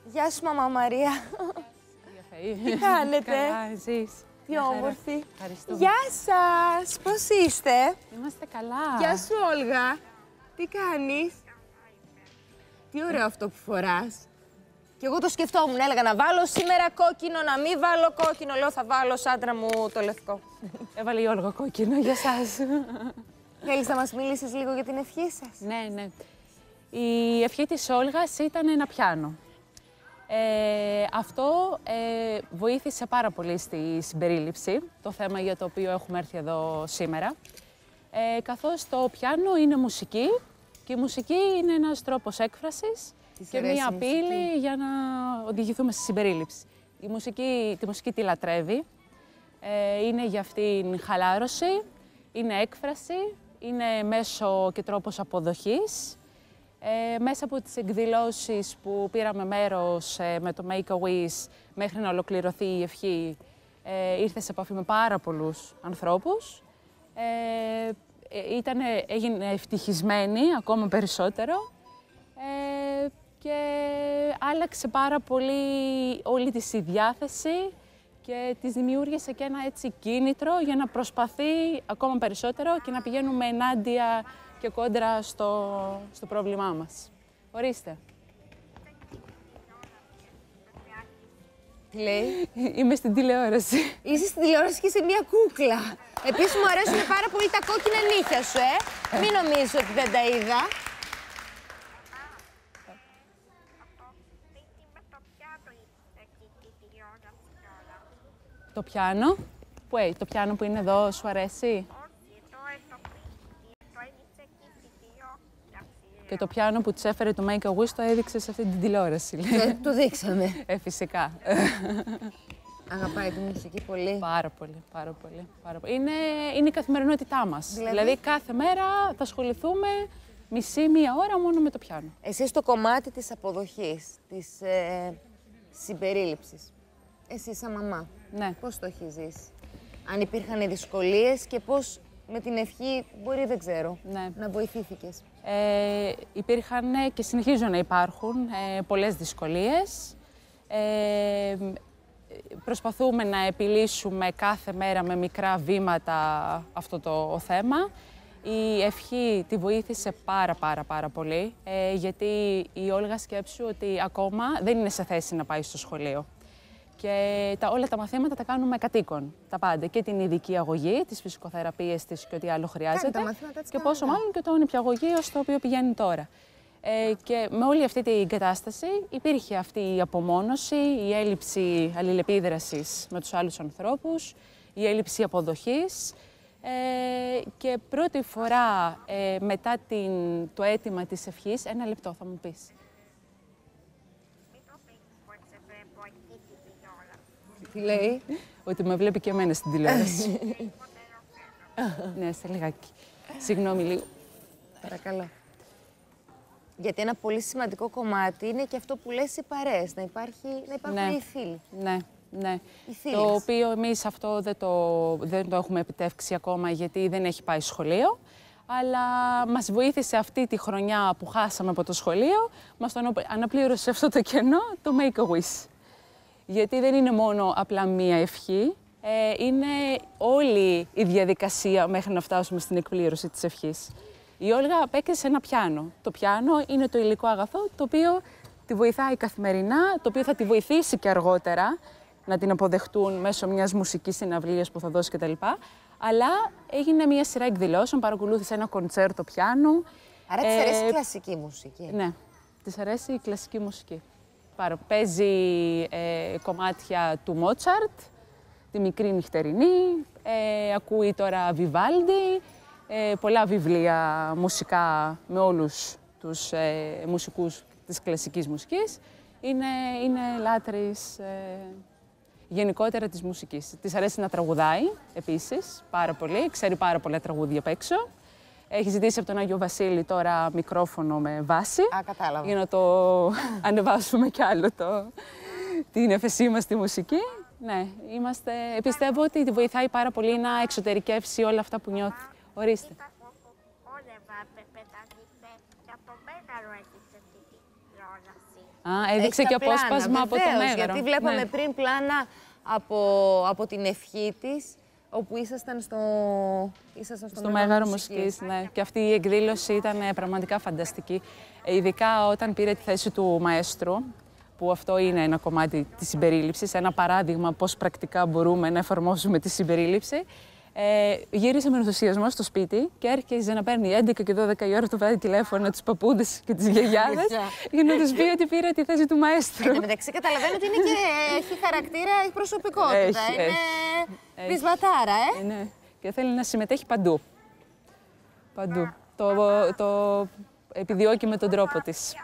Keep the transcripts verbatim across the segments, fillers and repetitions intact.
Γεια σου, μαμά Μαρία. Τι κάνετε? Καλά, εσείς? Τι όμορφη. Ευχαριστούμε. Γεια σας, πώς είστε? Είμαστε καλά. Γεια σου, Όλγα. Τι κάνεις? Τι ωραίο αυτό που φοράς. Και εγώ το σκεφτόμουν, έλεγα να βάλω σήμερα κόκκινο, να μην βάλω κόκκινο. Λέω θα βάλω ως άντρα μου το λευκό. Έβαλε η Όλγα κόκκινο για σας. Θέλεις να μας μιλήσεις λίγο για την ευχή σας? Ναι, ναι. Η ευχή της Όλγας ήταν ένα πιάνο. Ε, αυτό ε, βοήθησε πάρα πολύ στη συμπερίληψη, το θέμα για το οποίο έχουμε έρθει εδώ σήμερα. Ε, καθώς το πιάνο είναι μουσική και η μουσική είναι ένας τρόπος έκφρασης και μία πύλη για να οδηγηθούμε στη συμπερίληψη. Η μουσική, τη μουσική τη λατρεύει, ε, είναι για αυτήν χαλάρωση, είναι έκφραση, είναι μέσο και τρόπος αποδοχής. Ε, μέσα από τις εκδηλώσεις που πήραμε μέρος ε, με το Make-A-Wish μέχρι να ολοκληρωθεί η ευχή, ε, ήρθε σε επαφή με πάρα πολλούς ανθρώπους. Ε, ήτανε, έγινε ευτυχισμένη ακόμα περισσότερο ε, και άλλαξε πάρα πολύ όλη της η διάθεση και της δημιούργησε και ένα έτσι κίνητρο για να προσπαθεί ακόμα περισσότερο και να πηγαίνουμε ενάντια και κόντρα στο, στο πρόβλημά μας. Ορίστε. Τι λέει? Είμαι στην τηλεόραση. Είσαι στην τηλεόραση και είσαι μια κούκλα. Επίσης μου αρέσουν πάρα πολύ τα κόκκινα νύχια σου, ε. Μην νομίζεις ότι δεν τα είδα. Το πιάνο. Πού έχει, το πιάνο που είναι εδώ, σου αρέσει? Και το πιάνο που της έφερε το Make-A-Wish το έδειξε σε αυτή την τηλεόραση. Ε, το δείξαμε. Ε, φυσικά. Αγαπάει τη μουσική πολύ. Πάρα πολύ, πάρα πολύ. Πάρα πολύ. Είναι, είναι η καθημερινότητά μας. Δηλαδή? δηλαδή κάθε μέρα θα ασχοληθούμε μισή-μία ώρα μόνο με το πιάνο. Εσύ στο κομμάτι της αποδοχής, της ε, συμπερίληψης, εσύ σαν μαμά, Ναι. πώς το έχεις ζήσει? Αν υπήρχαν δυσκολίες και πώς με την ευχή, μπορεί δεν ξέρω, Ναι. να βοηθήθηκες? Ε, υπήρχαν και συνεχίζουν να υπάρχουν ε, πολλές δυσκολίες. Ε, προσπαθούμε να επιλύσουμε κάθε μέρα με μικρά βήματα αυτό το θέμα. Η ευχή τη βοήθησε πάρα πάρα πάρα πολύ, ε, γιατί η Όλγα σκέψου ότι ακόμα δεν είναι σε θέση να πάει στο σχολείο. Και τα, όλα τα μαθήματα τα κάνουμε κατοίκον, τα πάντα. Και την ειδική αγωγή, τις φυσικοθεραπείες της και ό,τι άλλο χρειάζεται. τα μαθήματα της και πόσο μάλλον και το νηπιαγωγείο στο οποίο πηγαίνει τώρα. Ε, και με όλη αυτή την κατάσταση υπήρχε αυτή η απομόνωση, η έλλειψη αλληλεπίδρασης με τους άλλους ανθρώπους, η έλλειψη αποδοχής. Ε, και πρώτη φορά ε, μετά την, το αίτημα της ευχής, ένα λεπτό θα μου πεις. Τι λέει? Ότι με βλέπει και εμένα στην τηλεόραση. Ναι, σε λιγάκι. Συγγνώμη λίγο. Παρακαλώ. Γιατί ένα πολύ σημαντικό κομμάτι είναι και αυτό που λες οι παρέες, να, υπάρχει, να υπάρχουν Ναι. οι φίλοι. Ναι, ναι. Οι φίλες. Το οποίο εμείς αυτό δεν το, δεν το έχουμε επιτεύξει ακόμα γιατί δεν έχει πάει σχολείο. Αλλά μας βοήθησε αυτή τη χρονιά που χάσαμε από το σχολείο, μας το αναπλήρωσε αυτό το κενό, το Make-A-Wish. Γιατί δεν είναι μόνο απλά μία ευχή, ε, είναι όλη η διαδικασία μέχρι να φτάσουμε στην εκπλήρωση της ευχής. Η Όλγα απέκτησε ένα πιάνο. Το πιάνο είναι το υλικό αγαθό, το οποίο τη βοηθάει καθημερινά, το οποίο θα τη βοηθήσει και αργότερα να την αποδεχτούν μέσω μιας μουσικής συναυλίας που θα δώσει κτλ. Αλλά έγινε μια σειρά εκδηλώσεων, παρακολούθησε ένα κοντσέρτο πιάνου. Άρα της αρέσει η κλασική μουσική. Ναι, της αρέσει η κλασική μουσική. Πάρα, παίζει ε, κομμάτια του Μότσαρτ, τη Μικρή Νυχτερινή, ε, ακούει τώρα Βιβάλντι, ε, πολλά βιβλία μουσικά με όλους τους ε, μουσικούς της κλασικής μουσικής. Είναι, είναι λάτρης ε, γενικότερα της μουσικής. Της αρέσει να τραγουδάει επίσης πάρα πολύ, ξέρει πάρα πολλά τραγούδια απ' έξω. Έχει ζητήσει από τον Άγιο Βασίλη τώρα μικρόφωνο με βάση. Α, κατάλαβα. Για να το ανεβάσουμε κι άλλο το, την εφεσή μας στη μουσική. Ναι, είμαστε, πιστεύω ότι τη βοηθάει πάρα πολύ να εξωτερικεύσει όλα αυτά που νιώθει. Ορίστε. Α, έδειξε και πλάνα, απόσπασμα από το βεβαίως, Μέγαρο. Γιατί βλέπαμε Ναι. πριν πλάνα από, από την ευχή της, όπου ήσασταν στο, ήσασταν στο, Στο Μέγαρο Μουσικής, ναι. Και αυτή η εκδήλωση ήταν ε, πραγματικά φανταστική. Ε, ειδικά όταν πήρε τη θέση του μαέστρου, που αυτό είναι ένα κομμάτι της συμπερίληψης, ένα παράδειγμα πώς πρακτικά μπορούμε να εφαρμόσουμε τη συμπερίληψη. Ε, γύρισε με ενθουσιασμό στο σπίτι και έρχεται να παίρνει έντεκα και δώδεκα η ώρα το βράδυ τηλέφωνα τους παππούδες και τις γιαγιάδες για να τους πει ότι πήρε τη θέση του μαέστρου. Εν τω μεταξύ, καταλαβαίνω ότι είναι και έχει χαρακτήρα, έχει προσωπικότητα. Έχει, είναι έχει. πεισματάρα, ε. Ε, ναι. Και θέλει να συμμετέχει παντού. Παντού. Το, το επιδιώκει με τον τρόπο της.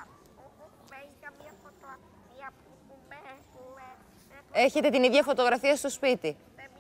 Έχετε την ίδια φωτογραφία στο σπίτι.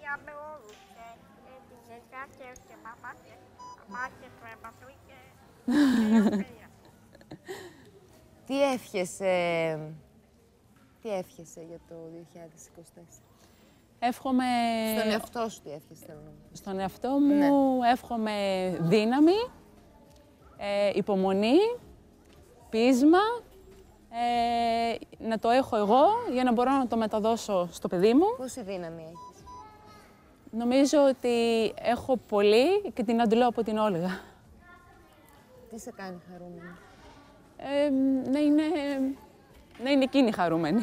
Τι εύχεσαι, τι εύχεσαι για το δύο χιλιάδες είκοσι τέσσερα. Εύχομαι... Στον εαυτό σου τι εύχεσαι, θέλω να μου πεις. Στον εαυτό μου ναι. εύχομαι δύναμη, ε, υπομονή, πείσμα, ε, να το έχω εγώ για να μπορώ να το μεταδώσω στο παιδί μου. Πόση δύναμη έχεις? Νομίζω ότι έχω πολύ και την αντλώ από την Όλγα. Τι σε κάνει χαρούμενη? Ε, να, είναι, να είναι εκείνη χαρούμενη.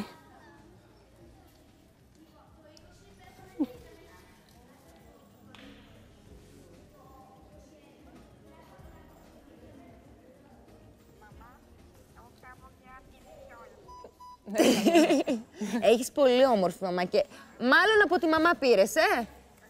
Έχεις πολύ όμορφη μαμά και μάλλον από τη μαμά πήρες, ε!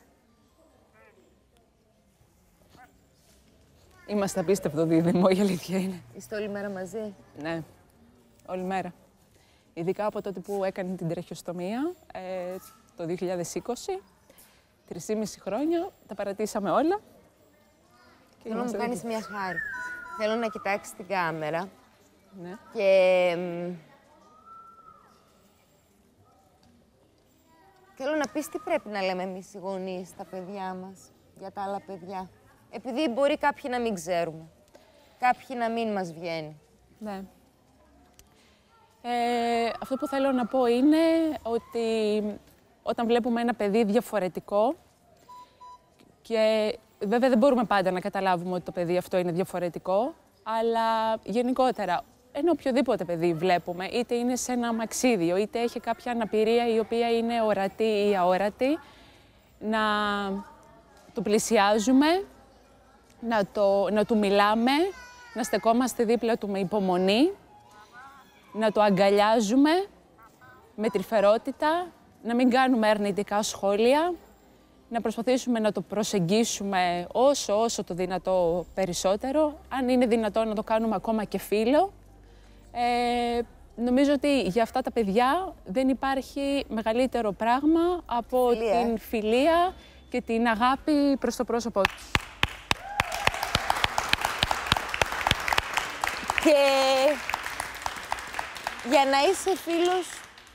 Είμαστε απίστευτο δίδυμο, η αλήθεια είναι. Είστε όλη μέρα μαζί? Ναι, όλη μέρα. Ειδικά από τότε που έκανε την τραχιοστομία ε, το δύο χιλιάδες είκοσι, τρεισήμισι χρόνια, τα παρατήσαμε όλα. Και θέλω να μου κάνεις μια χάρη. Θέλω να κοιτάξεις την κάμερα ναι. και... θέλω να πεις τι πρέπει να λέμε εμείς οι γονείς στα παιδιά μας, για τα άλλα παιδιά. Επειδή μπορεί κάποιοι να μην ξέρουμε, κάποιοι να μην μας βγαίνει. Ναι. Ε, αυτό που θέλω να πω είναι ότι όταν βλέπουμε ένα παιδί διαφορετικό και βέβαια δεν μπορούμε πάντα να καταλάβουμε ότι το παιδί αυτό είναι διαφορετικό, αλλά γενικότερα, ενώ οποιοδήποτε παιδί βλέπουμε, είτε είναι σε ένα αμαξίδιο, είτε έχει κάποια αναπηρία η οποία είναι ορατή ή αόρατη, να το πλησιάζουμε, να, το, να του μιλάμε, να στεκόμαστε δίπλα του με υπομονή, να το αγκαλιάζουμε με τρυφερότητα, να μην κάνουμε αρνητικά σχόλια, να προσπαθήσουμε να το προσεγγίσουμε όσο, όσο το δυνατό περισσότερο, αν είναι δυνατό να το κάνουμε ακόμα και φίλο. Ε, νομίζω ότι για αυτά τα παιδιά δεν υπάρχει μεγαλύτερο πράγμα από φιλία. την φιλία και την αγάπη προς το πρόσωπό τους. Και για να είσαι φίλος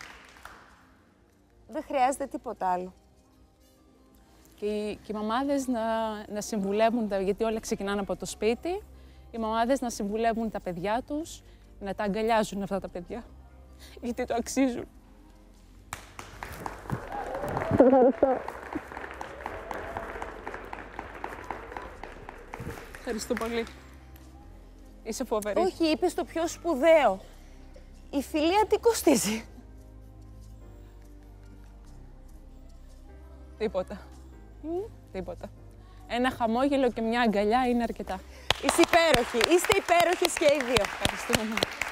δεν χρειάζεται τίποτα άλλο. Και οι, και οι μαμάδες να, να συμβουλεύουν, τα, γιατί όλα ξεκινάνε από το σπίτι, οι μαμάδες να συμβουλεύουν τα παιδιά τους, να τα αγκαλιάζουν αυτά τα παιδιά, γιατί το αξίζουν. Ευχαριστώ. Ευχαριστώ πολύ. Είσαι φοβερή. Όχι, είπες το πιο σπουδαίο. Η φιλία τι κοστίζει? Τίποτα. Mm. Τίποτα. Ένα χαμόγελο και μια αγκαλιά είναι αρκετά. Είσαι υπέροχη. Είστε υπέροχες και οι δύο. Ευχαριστούμε.